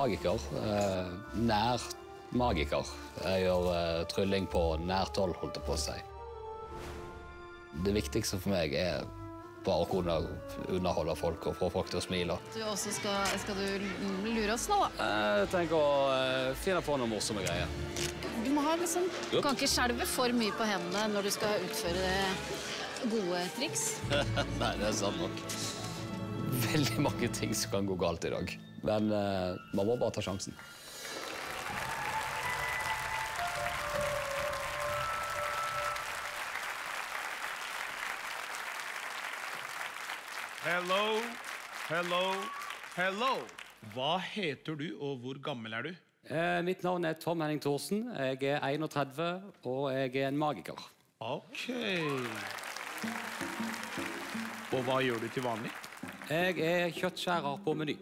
magiker. Nær magiker. Jeg gjør trylling på nært hold, holdt jeg på å si. Det viktigste for meg bare å kunne underholde folk og få folk til å smile. Du også skal du lure oss nå, da? Jeg tenker å finne på noen morsomme greier. Du må ha liksom... Du kan ikke skjelve for mye på hendene når du skal utføre gode triks. Nei, det sant nok. Veldig mange ting som kan gå galt i dag. Men man må bare ta sjansen. Hello, hello, hello. Hva heter du, og hvor gammel er du? Mitt navn Tom Henning Thorsen. Jeg 31, og jeg en magiker. Ok. Og hva gjør du til vanlig? Jeg kjøttskjærer på Meny.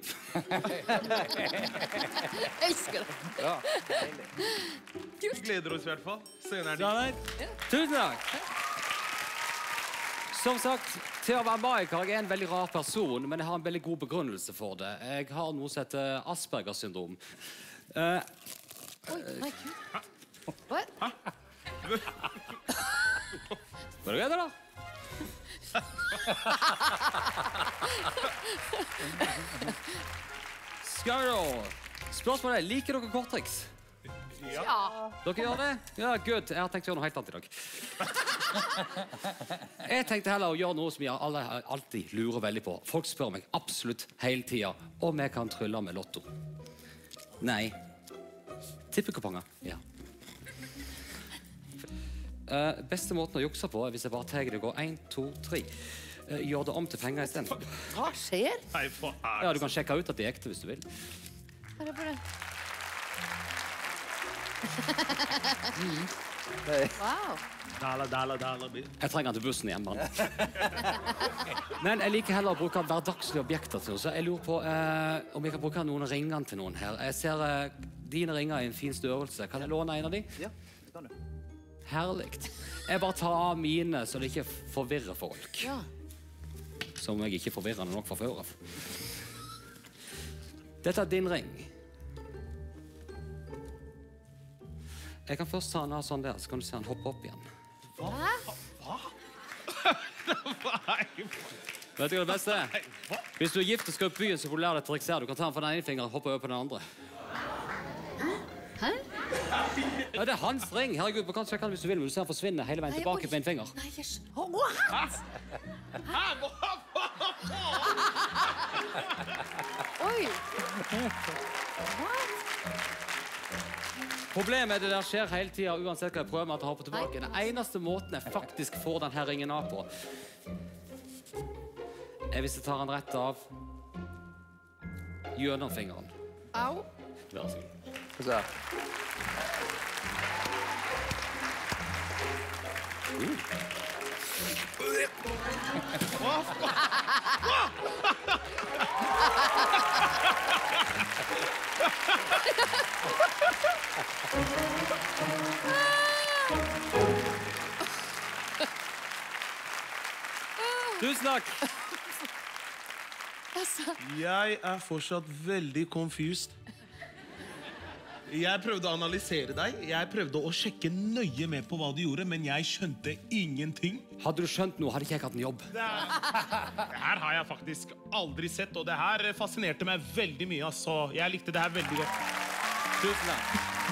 Jeg elsker det. Ja. Vi gleder oss i hvert fall. Scenen din. Tusen takk. Som sagt, til å være magiker, jeg en veldig rar person, men jeg har en veldig god begrunnelse for det. Jeg har noe som heter Asperger-syndrom. Oi, nei, Gud. Hva? Var det greit, da? Skal vi da? Spørsmålet liker dere korttriks? Ja. Dere gjør det? Ja, good. Jeg har tenkt å gjøre noe helt annet i dag. Jeg tenkte heller å gjøre noe som jeg alltid lurer veldig på. Folk spør meg absolutt hele tiden om jeg kan trylle med lotto. Nei. Tippekuponger, ja. Beste måten å jukse på hvis jeg bare tar det og går 1, 2, 3. Gjør det om til penger i stedet. Hva skjer? Nei, for Ja, du kan sjekke ut at de ekte hvis du vil. Bare på det. Wow. Dala. Jeg trenger den til bussen igjen, mann. Men jeg liker heller å bruke hverdagslige objekter til noe, så jeg lurer på om jeg kan bruke noen av ringene til noen her. Jeg ser dine ringer i en fin størrelse. Kan jeg låne en av de? Ja, det kan du. Herligt. Jeg bare tar av mine, så det ikke forvirrer folk. Ja. Som jeg ikke forvirrer nok fra før av. Dette din ring. Jeg kan først ta den av sånn der, så kan du se den hoppe opp igjen. Hva? Vet du hva det beste er? Hvis du gift og skal opp byen, så får du lære deg trikser. Du kan ta den fra den ene fingeren og hoppe over på den andre. Hæ? Ja, det er hans ring. Herregud, du kan sjekke den hvis du vil, men du ser den forsvinne hele veien tilbake på en finger. Nei, what? Oi. What? Problemet er det der skjer hele tiden, uansett hva jeg prøver med at jeg hopper tilbake. Den eneste måten jeg faktisk får denne ringen av på, er hvis jeg tar den rett av gjennom fingeren. Au. Vær så god. Få se. Tusen takk. Jeg er fortsatt veldig confused. Jeg prøvde å analysere deg. Jeg prøvde å sjekke nøye med på hva du gjorde, men jeg skjønte ingenting. Hadde du skjønt noe, hadde ikke jeg hatt en jobb. Det her har jeg faktisk aldri sett, og det her fascinerte meg veldig mye, så jeg likte det her veldig godt. Tusen takk.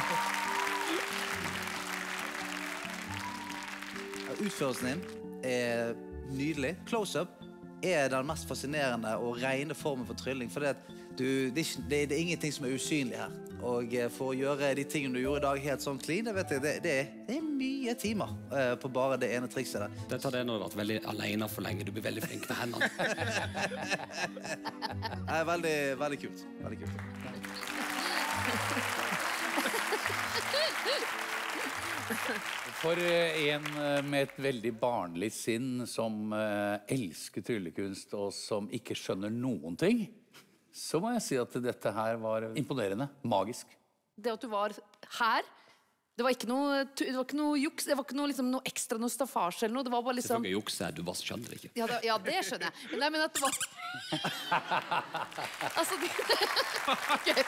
Utførelsen din er nydelig. Close-up er den mest fascinerende og rene formen for trylling, for det er ingenting som er usynlig her. Og for å gjøre de tingene du gjorde i dag helt sånn clean, det er mye timer på bare det ene trikset der. Dette har det når du har vært veldig alene for lenge. Du blir veldig flink med hendene. Det er veldig, veldig kult. Veldig kult. For en med et veldig barnlig sinn som elsker tryllekunst og som ikke skjønner noen ting, så må jeg si at dette her var imponerende, magisk. Det at du var her, Det var ikke noe juks, det var ikke noe, liksom, noe ekstra, noe staffasje eller noe. Det var bare liksom... Selvfølgelig jukse, du bare skjønner det ikke. Ja, det skjønner jeg. Men jeg mener at det var... Altså, okay.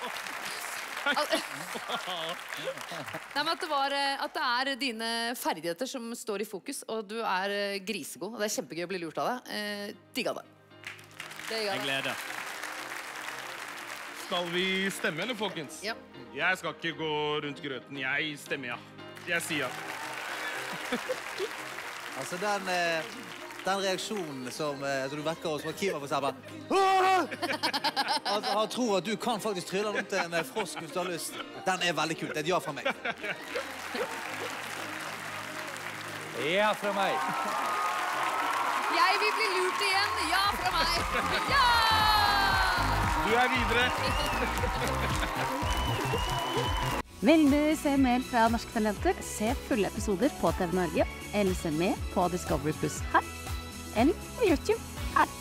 Nei, men at det er dine ferdigheter som står i fokus, og du er grisegod, og det er kjempegøy å bli lurt av deg. Digga det. Jeg gleder. Skal vi stemme, eller, folkens? Ja. Jeg skal ikke gå rundt grøten. Jeg stemmer, ja. Jeg sier ja. Altså, den reaksjonen som du vekker oss fra Kima, for eksempel. Altså, han tror at du kan faktisk trylle rundt en frosk hvis du har lyst. Den er veldig kult. Det er et ja fra meg. Ja fra meg. Jeg vil bli lurt igjen. Ja fra meg. Ja! Du er videre. Vil du se mer fra Norske Talenter? Se fulle episoder på TV Norge, eller se med på Discovery Plus her, eller på YouTube her.